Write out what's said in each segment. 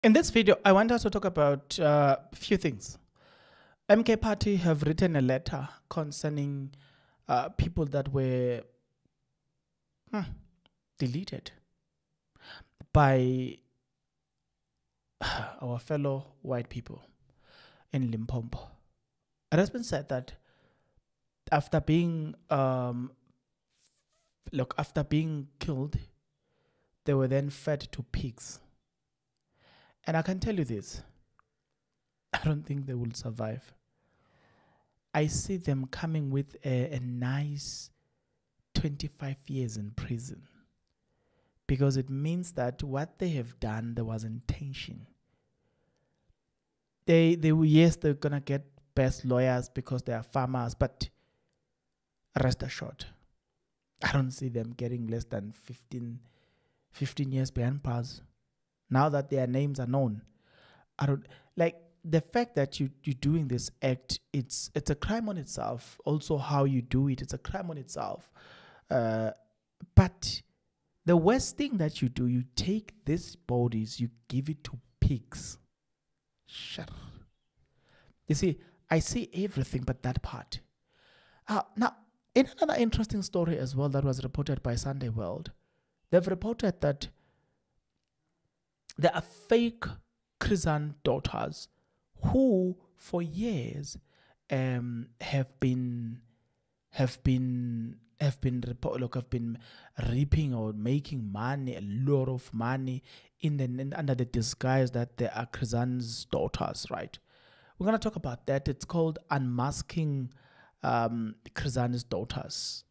In this video, I want us to talk about a few things. MK Party have written a letter concerning people that were deleted by our fellow white people in Limpopo. It has been said that after being killed, they were then fed to pigs. And I can tell you this, I don't think they will survive. I see them coming with a nice 25 years in prison, because it means that what they have done, there was intention. Yes, they're going to get best lawyers because they are farmers, but rest assured, I don't see them getting less than 15 years behind bars. Now that their names are known, I don't like the fact that you're doing this act. It's a crime on itself. Also, how you do it, it's a crime on itself. But the worst thing that you do, you take these bodies, you give it to pigs. Shut up. You see, I see everything but that part. Now, in another interesting story as well that was reported by Sunday World, they've reported that there are fake Chrysan daughters who, for years, have been reaping or making money, a lot of money, under the disguise that they are Chrysan's daughters. Right? We're gonna talk about that. It's called Unmasking Chrysan's Daughters.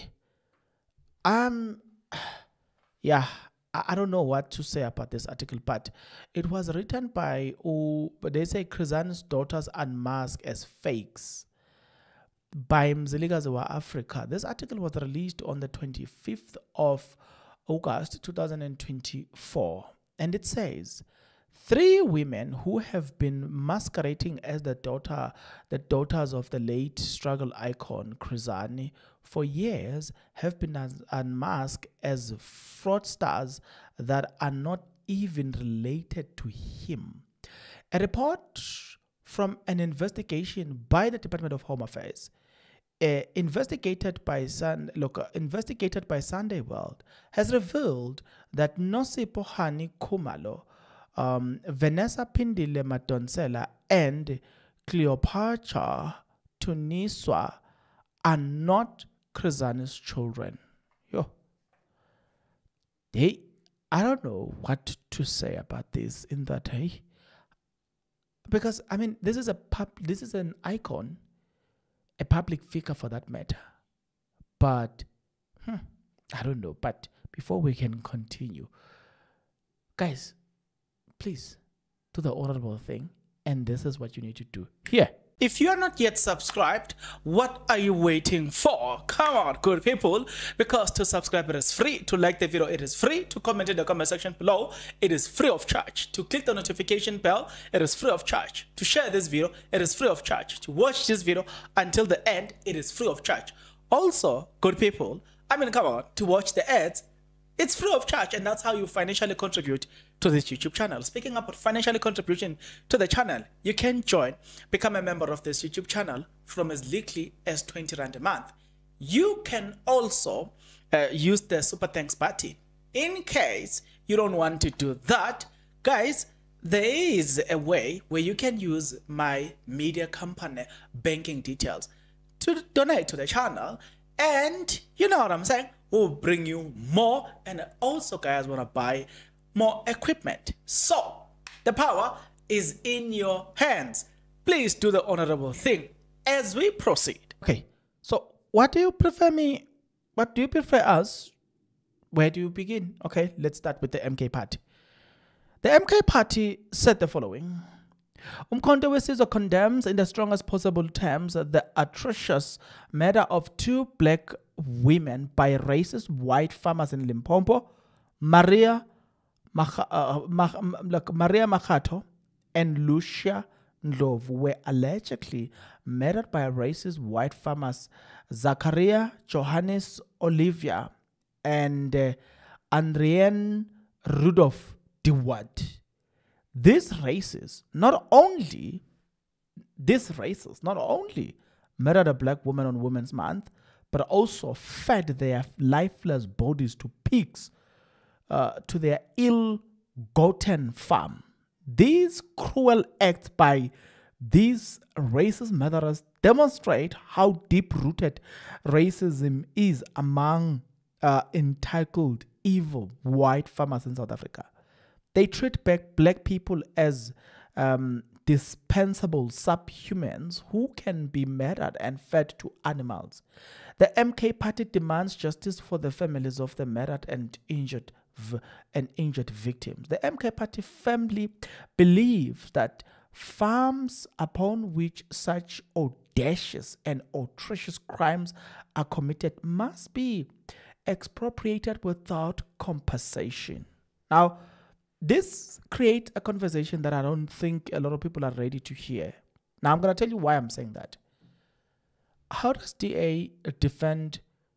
Yeah. I don't know what to say about this article, but it was written by, but they say Chrysan's Daughters Unmasked as Fakes by Mzilikazi Africa. This article was released on the 25th of August 2024, and it says 3 women who have been masquerading as the daughters of the late struggle icon Chrysan for years have been unmasked as fraudsters that are not even related to him. A report from an investigation by the Department of Home Affairs, investigated by Sunday World, has revealed that Nosipho Hani Khumalo, Vanessa Pindile Madonsela, and Cleopatra Tuniswa are not Chrysan's children. I don't know what to say about this in that, because I mean, this is an icon, a public figure for that matter. But I don't know. But before we can continue, guys, please do the honorable thing, and this is what you need to do here. If you are not yet subscribed, what are you waiting for? Come on, good people, because to subscribe it is free, to like the video it is free, to comment in the comment section below it is free of charge, to click the notification bell it is free of charge, to share this video it is free of charge, to watch this video until the end it is free of charge. Also, good people, come on, to watch the ads it's free of charge, and that's how you financially contribute to this YouTube channel. Speaking about financially contributing to the channel, you can become a member of this YouTube channel from as little as 20 Rand a month. You can also use the Super Thanks button. In case you don't want to do that, guys, there is a way where you can use my media company banking details to donate to the channel, and you know what I'm saying, we'll bring you more, and also guys want to buy more equipment. So the power is in your hands. Please do the honorable thing as we proceed. Okay, so what do you prefer me? What do you prefer us? Where do you begin? Okay, let's start with the MK Party. The MK Party said the following. Umkhonto weSizwe condemns in the strongest possible terms the atrocious murder of 2 black women by racist white farmers in Limpopo, Maria Makhato and Lucia Ndlovu were allegedly murdered by racist white farmers Zachariah Johannes Olivia and Andrienne Rudolph Dewad. these races not only murdered a black woman on Women's Month, but also fed their lifeless bodies to pigs, to their ill-gotten farm. These cruel acts by these racist murderers demonstrate how deep-rooted racism is among entitled, evil white farmers in South Africa. They treat black people as dispensable subhumans who can be murdered and fed to animals. The MK Party demands justice for the families of the murdered and injured victims. The MK Party firmly believes that farms upon which such audacious and atrocious crimes are committed must be expropriated without compensation. Now, this creates a conversation that I don't think a lot of people are ready to hear. Now, I'm going to tell you why I'm saying that. How does DA defend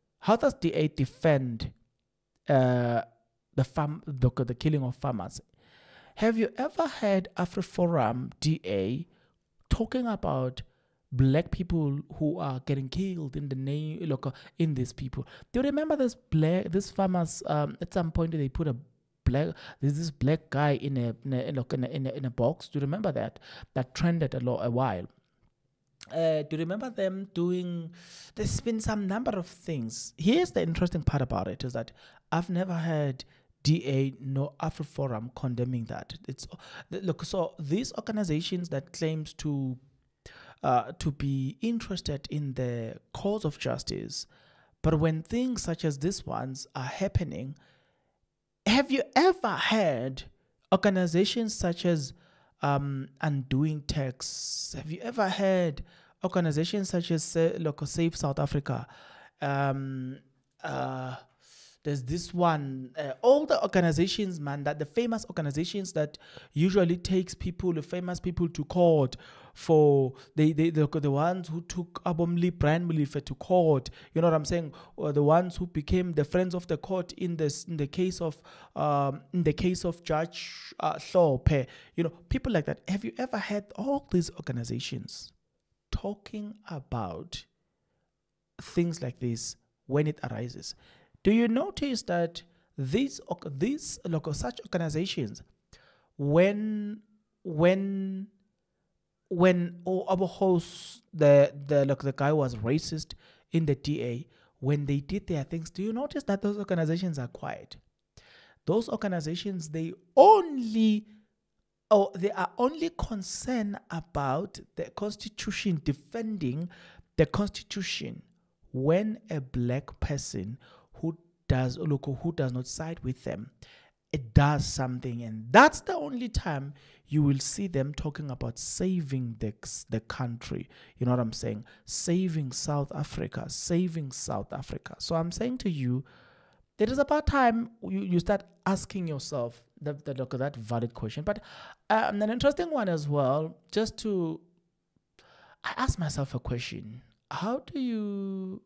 the killing of farmers? Have you ever heard AfriForum DA talking about black people who are getting killed in the name in these people? Do you remember this farmers? At some point they put there's this black guy in a box. Do you remember that trended a while? Do you remember them doing? There's been some number of things. Here's the interesting part about it: is that I've never heard DA nor AfriForum condemning that. So these organizations that claims to be interested in the cause of justice, but when things such as these ones are happening, have you ever heard organizations such as Undoing Tax? Have you ever heard organizations such as Save South Africa? There's this one, all the organizations, man, that the famous organizations that usually takes famous people to court for the ones who took Abomli, Brian Mulife to court. You know what I'm saying? Or the ones who became the friends of the court in the case of Judge Hlophe. You know, people like that. Have you ever had all these organizations talking about things like this when it arises? Do you notice that these such organizations, when our host the guy was racist in the DA, when they did their things, do you notice that those organizations are quiet? Those organizations, they are only concerned about the Constitution, defending the Constitution, when a black person who does not side with them, it does something, and that's the only time you will see them talking about saving the country. You know what I'm saying? Saving South Africa. So I'm saying to you, it is about time you start asking yourself that valid question. But an interesting one as well, I ask myself a question. How do you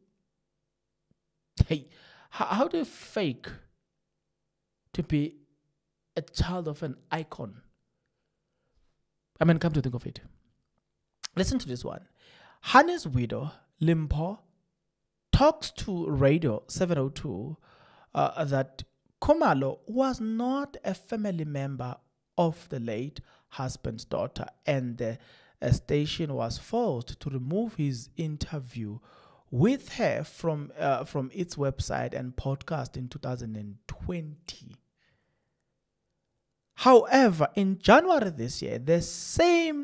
fake to be a child of an icon? I mean, come to think of it. Listen to this one. Hannes' widow, Limpo, talks to Radio 702 that Khumalo was not a family member of the late husband's daughter, and the station was forced to remove his interview with her from its website and podcast in 2020. However, in January this year, the same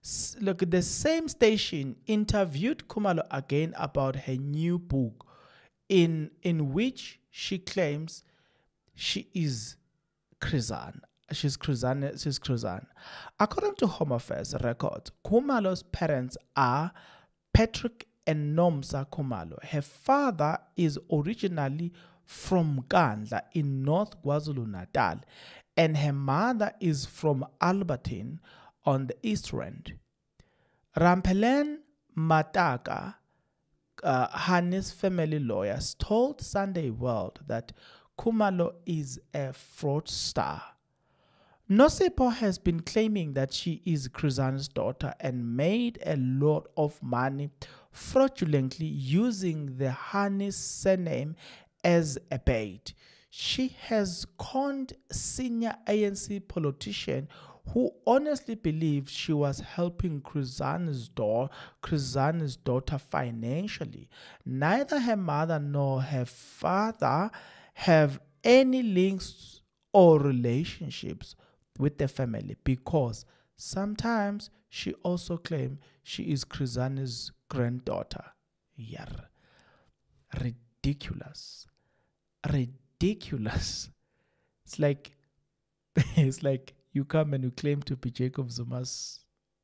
station interviewed Khumalo again about her new book, in which she claims she is Khrizan. She's Khrizan. According to Home Affairs records, Khumalo's parents are Patrick and Nomsa Khumalo. Her father is originally from Kandla in North KwaZulu-Natal, and her mother is from Alberton on the East Rand. Rampelen Mataka, Hannes' family lawyers, told Sunday World that Khumalo is a fraudster. Nosipo has been claiming that she is Khrizan's daughter and made a lot of money fraudulently using the Hani surname as a bait. She has conned senior ANC politician who honestly believed she was helping Khrizan's daughter financially. Neither her mother nor her father have any links or relationships with the family, because sometimes she also claims she is Khrizan's granddaughter. Yar. Ridiculous. Ridiculous. It's like it's like you come and you claim to be Jacob Zuma's.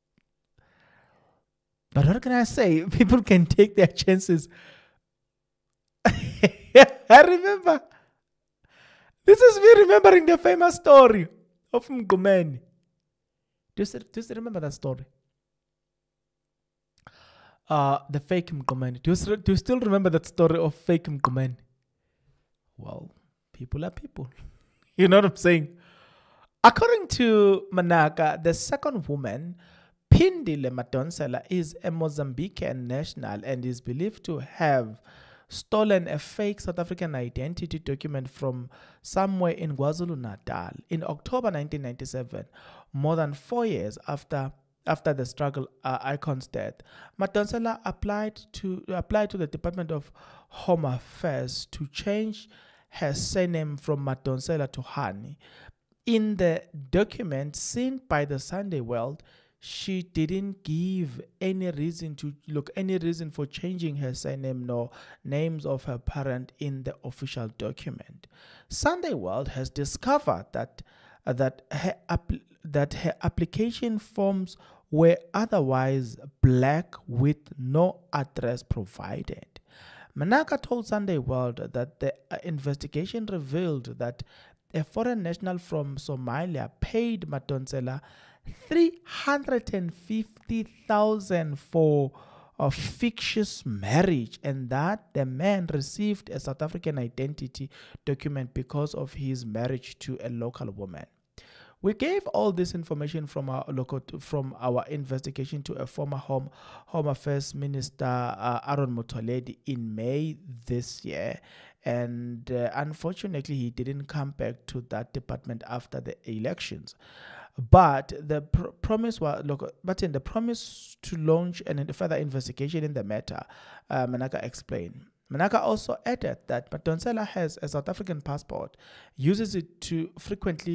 But what can I say? People can take their chances. I remember. This is me remembering the famous story of Mgomeni. Do you still remember that story? The fake Mgomeni. Do you still remember that story of fake Mgomeni? Well, people are people. You know what I'm saying? According to Manaka, the second woman, Phindile Madonsela, is a Mozambican national and is believed to have stolen a fake South African identity document from somewhere in KwaZulu-Natal in October 1997, more than 4 years after the struggle icon's death. Madonsela applied to the Department of Home Affairs to change her surname from Madonsela to Hani. In the document seen by the Sunday World, she didn't give any reason for changing her surname nor names of her parent in the official document. Sunday World has discovered that her application forms were otherwise black with no address provided. Manaka told Sunday World that the investigation revealed that a foreign national from Somalia paid Madonsela 350,000 for a fictitious marriage, and that the man received a South African identity document because of his marriage to a local woman. We gave all this information from our investigation to a former Home Affairs Minister, Aaron Motsoaledi, in May this year, and unfortunately he didn't come back to that department after the elections. But the promise to launch a further investigation in the matter, Manaka explained. Manaka also added that Madonsela has a South African passport, uses it to frequent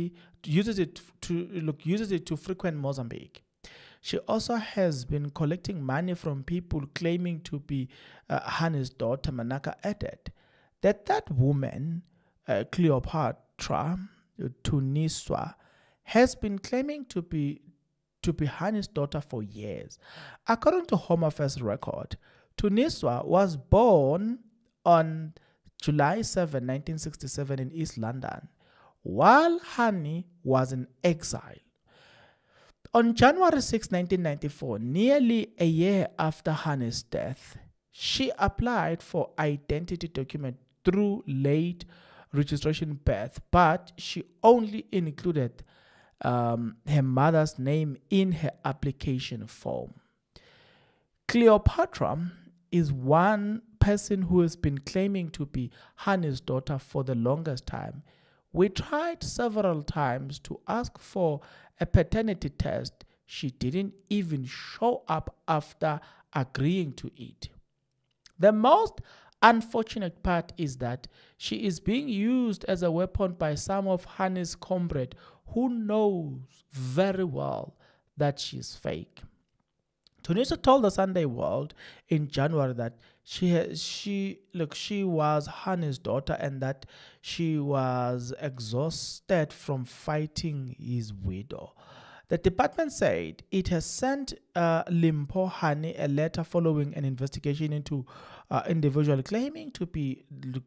Mozambique. She also has been collecting money from people claiming to be Hani's daughter. Manaka added that woman, Cleopatra Tuniswa, has been claiming to be Hani's daughter for years. According to Home Affairs record, Tuniswa was born on July 7, 1967 in East London, while Hani was in exile. On January 6, 1994, nearly a year after Hani's death, she applied for identity document through late registration birth, but she only included her mother's name in her application form. Cleopatra is one person who has been claiming to be Hani's daughter for the longest time. We tried several times to ask for a paternity test. She didn't even show up after agreeing to it. The most unfortunate part is that she is being used as a weapon by some of Hani's comrades who knows very well that she's fake. Tunisia told the Sunday World in January that she was Hani's daughter and that she was exhausted from fighting his widow. The department said it has sent Limpo Hani a letter following an investigation into individual claiming to be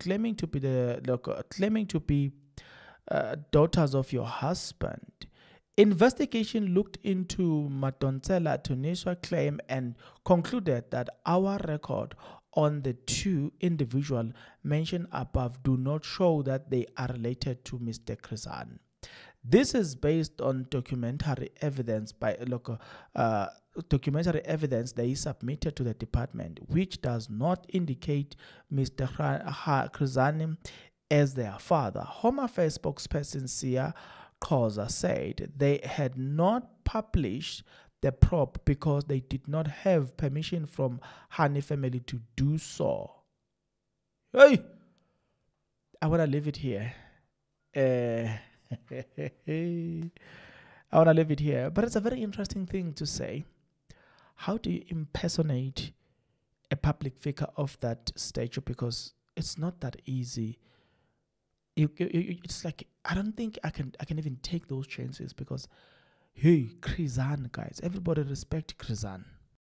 daughters of your husband. Investigation looked into Madonsela Tunisia claim and concluded that our record on the two individuals mentioned above do not show that they are related to Mr. Khrizan. This is based on documentary evidence documentary evidence they submitted to the department, which does not indicate Mr. Khrizani as their father. Home Affairs spokesperson Sia Khoza said they had not published the probe because they did not have permission from Hani family to do so. Hey, I want to leave it here. I want to leave it here. But it's a very interesting thing to say. How do you impersonate a public figure of that stature? Because it's not that easy. It's like, I don't think I can even take those chances because, hey, Khrizani, guys, everybody respect Khrizani.